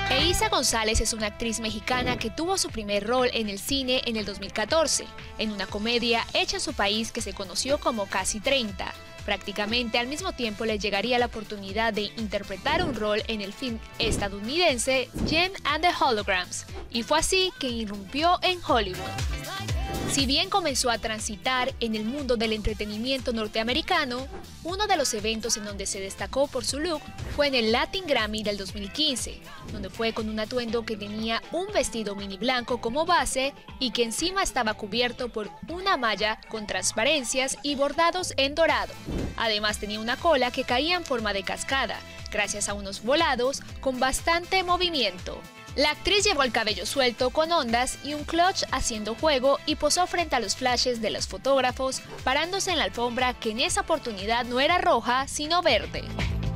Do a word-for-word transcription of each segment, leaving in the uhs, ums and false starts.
Eiza González es una actriz mexicana que tuvo su primer rol en el cine en el dos mil catorce, en una comedia hecha en su país que se conoció como Casi treinta. Prácticamente al mismo tiempo le llegaría la oportunidad de interpretar un rol en el film estadounidense Jem and the Holograms, y fue así que irrumpió en Hollywood. Si bien comenzó a transitar en el mundo del entretenimiento norteamericano, uno de los eventos en donde se destacó por su look fue en el Latin Grammy del dos mil quince, donde fue con un atuendo que tenía un vestido mini blanco como base y que encima estaba cubierto por una malla con transparencias y bordados en dorado. Además tenía una cola que caía en forma de cascada, gracias a unos volados con bastante movimiento. La actriz llevó el cabello suelto con ondas y un clutch haciendo juego y posó frente a los flashes de los fotógrafos, parándose en la alfombra que en esa oportunidad no era roja, sino verde.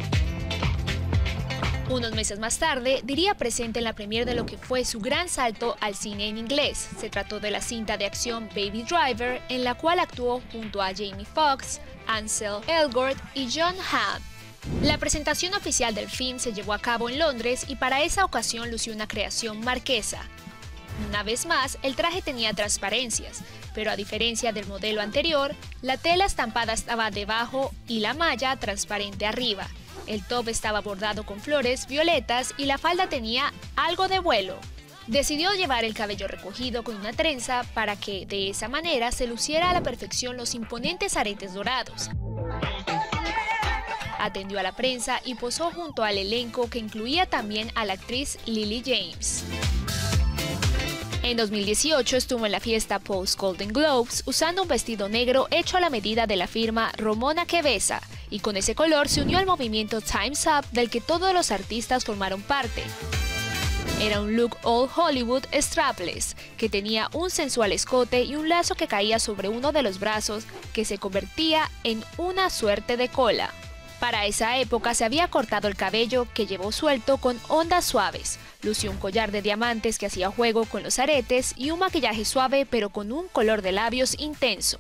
Unos meses más tarde, diría presente en la premiere de lo que fue su gran salto al cine en inglés. Se trató de la cinta de acción Baby Driver, en la cual actuó junto a Jamie Foxx, Ansel Elgort y Jon Hamm. La presentación oficial del film se llevó a cabo en Londres y para esa ocasión lució una creación marquesa. Una vez más, el traje tenía transparencias, pero a diferencia del modelo anterior, la tela estampada estaba debajo y la malla transparente arriba. El top estaba bordado con flores violetas y la falda tenía algo de vuelo. Decidió llevar el cabello recogido con una trenza para que, de esa manera, se luciera a la perfección los imponentes aretes dorados. Atendió a la prensa y posó junto al elenco que incluía también a la actriz Lily James. En dos mil dieciocho estuvo en la fiesta post Golden Globes usando un vestido negro hecho a la medida de la firma Ramona que Besa, y con ese color se unió al movimiento Time's Up del que todos los artistas formaron parte. Era un look all Hollywood strapless, que tenía un sensual escote y un lazo que caía sobre uno de los brazos que se convertía en una suerte de cola. Para esa época se había cortado el cabello, que llevó suelto con ondas suaves, lució un collar de diamantes que hacía juego con los aretes y un maquillaje suave pero con un color de labios intenso.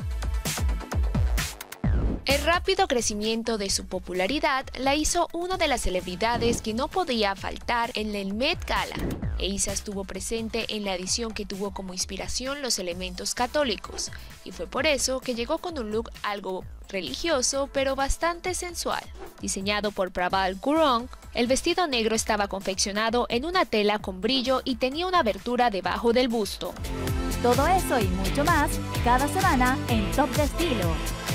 El rápido crecimiento de su popularidad la hizo una de las celebridades que no podía faltar en el Met Gala. Eiza estuvo presente en la edición que tuvo como inspiración los elementos católicos, y fue por eso que llegó con un look algo religioso pero bastante sensual. Diseñado por Prabal Gurung, el vestido negro estaba confeccionado en una tela con brillo y tenía una abertura debajo del busto. Todo eso y mucho más cada semana en Top de Estilo.